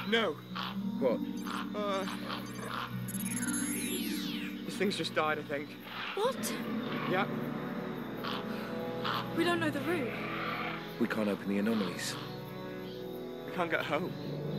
No. What? This thing's just died, I think. What? Yeah. We don't know the route. We can't open the anomalies. We can't get home.